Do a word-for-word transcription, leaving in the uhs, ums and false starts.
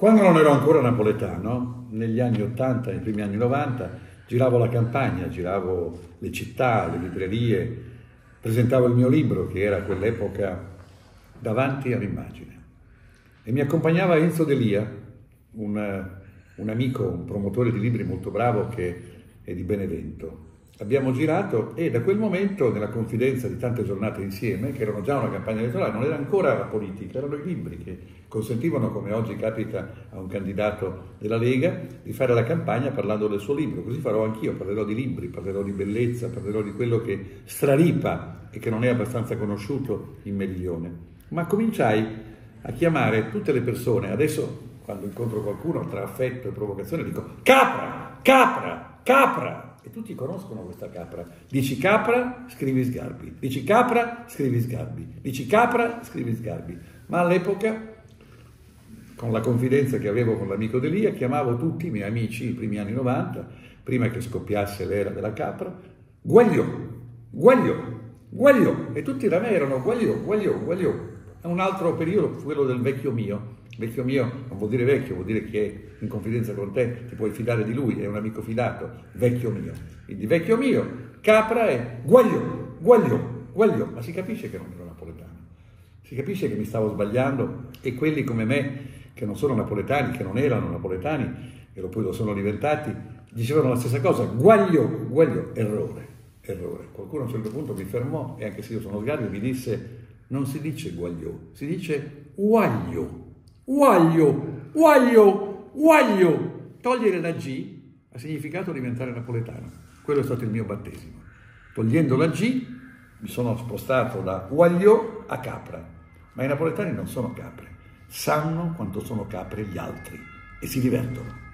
Quando non ero ancora napoletano, negli anni ottanta, nei primi anni novanta, giravo la campagna, giravo le città, le librerie, presentavo il mio libro, che era a quell'epoca Davanti all'immagine. E mi accompagnava Enzo Delia, un, un amico, un promotore di libri molto bravo che è di Benevento. Abbiamo girato e da quel momento, nella confidenza di tante giornate insieme, che erano già una campagna elettorale, non era ancora la politica, erano i libri che consentivano, come oggi capita a un candidato della Lega, di fare la campagna parlando del suo libro. Così farò anch'io, parlerò di libri, parlerò di bellezza, parlerò di quello che straripa e che non è abbastanza conosciuto in Meridione. Ma cominciai a chiamare tutte le persone, adesso quando incontro qualcuno tra affetto e provocazione dico Capra, Capra, Capra! E tutti conoscono questa Capra. Dici Capra, scrivi Sgarbi. Dici Capra, scrivi Sgarbi. Dici Capra, scrivi Sgarbi. Ma all'epoca, con la confidenza che avevo con l'amico Delia, chiamavo tutti i miei amici, i primi anni novanta, prima che scoppiasse l'era della Capra, Guagliò, Guagliò, Guagliò. E tutti da me erano Guagliò, Guagliò, Guagliò. È un altro periodo, quello del vecchio mio. Vecchio mio non vuol dire vecchio, vuol dire che è in confidenza con te, ti puoi fidare di lui, è un amico fidato, vecchio mio. Quindi vecchio mio, Capra è Guagliò, Guagliò, Guagliò, ma si capisce che non ero napoletano, si capisce che mi stavo sbagliando e quelli come me, che non sono napoletani, che non erano napoletani, e poi lo sono diventati, dicevano la stessa cosa, Guagliò, Guagliò, errore, errore. Qualcuno a un certo punto mi fermò, e anche se io sono sgarbi, mi disse, non si dice Guagliò, si dice Uaglio. Uaglio, Uaglio, Uaglio. Togliere la G ha significato diventare napoletano. Quello è stato il mio battesimo. Togliendo la G mi sono spostato da Uaglio a Capra. Ma i napoletani non sono capre, sanno quanto sono capre gli altri e si divertono.